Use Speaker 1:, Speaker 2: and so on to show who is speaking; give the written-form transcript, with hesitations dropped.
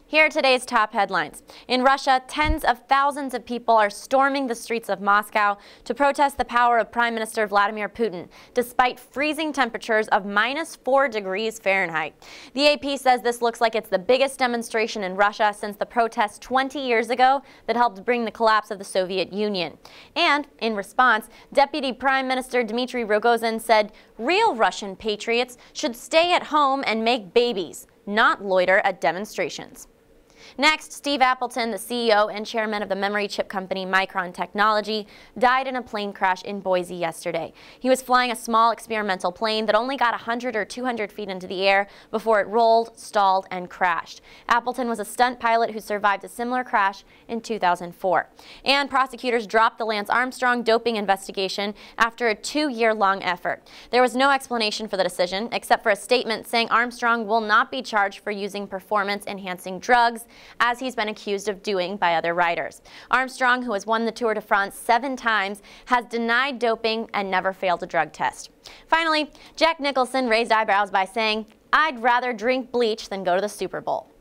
Speaker 1: Here are today's top headlines. In Russia, tens of thousands of people are storming the streets of Moscow to protest the power of Prime Minister Vladimir Putin, despite freezing temperatures of -4 degrees Fahrenheit. The AP says this looks like it's the biggest demonstration in Russia since the protests 20 years ago that helped bring the collapse of the Soviet Union. And, in response, Deputy Prime Minister Dmitry Rogozin said real Russian patriots should stay at home and make babies, not loiter at demonstrations. Next, Steve Appleton, the CEO and chairman of the memory chip company Micron Technology, died in a plane crash in Boise yesterday. He was flying a small experimental plane that only got 100 or 200 feet into the air before it rolled, stalled, and crashed. Appleton was a stunt pilot who survived a similar crash in 2004. And prosecutors dropped the Lance Armstrong doping investigation after a 2-year-long effort. There was no explanation for the decision, except for a statement saying Armstrong will not be charged for using performance-enhancing drugs, as he's been accused of doing by other riders. Armstrong, who has won the Tour de France 7 times, has denied doping and never failed a drug test. Finally, Jack Nicholson raised eyebrows by saying, "I'd rather drink bleach than go to the Super Bowl."